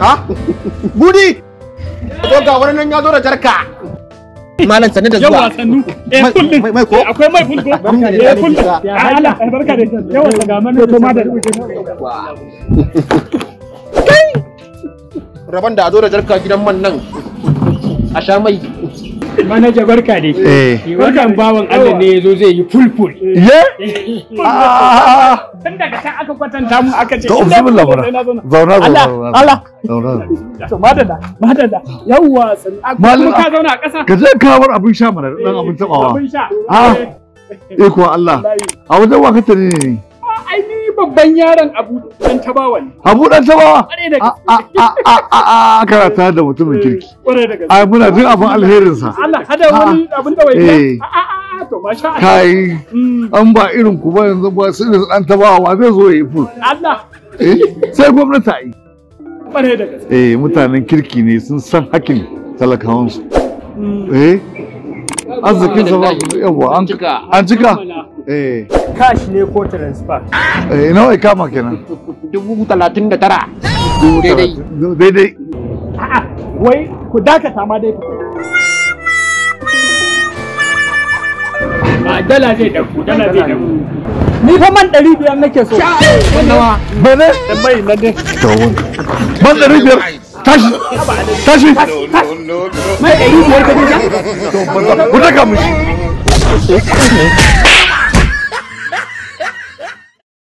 Ha? Budi! Zo ga wani nan ya zo da jarka. Malam sanne da zuwa. Yawa sannu. Mai ko? Akwai mai full ko? Full. Allah, barka da. Yawa ga mana to ma da. Kai! Raban da a zo da jarka gidan man nan. A sha mai. Manaja barka dai. Wannan bawan Allah ne yazo zai yi fulful. Tun daga can aka kwatanta mu aka ce. To bismillah bara. Zauna. Allah. To madada. Yawwa sannu. Ka zauna a ƙasa. Ka je ka bar abin sha mana dan abin tabawa. Abin sha. Kuwa Allah. A wajen wa ka tare ne. Ai ni babban yaron Abu dan Tabawa ne. Abu dan Tabawa. A karata da mutumin kirki. Kware da gaske. Ai muna jin abin alherin sa. Allah hada wani abin da wai. To masha Allah. Kai an ba irin ku ba yanzu ba sai da dan Tabawa zai zo yi ful. Allah. Sai gwamnati ai. Kware da gaske. Mutanen kirki ne sun san hakkin talakawansu. Arzikin sa ba yawa an cika. Cash ne ko transfer? Nawa kama kenan? 39. Daidai. A'a, wai ku dakata ma dai ku. Dala zai dauku. Ni fa man 500 nake so. Nawa? Bane? Dan mai nan dai. Man 500. Tashi. Mai 500 ka dinga? Ku daga mu.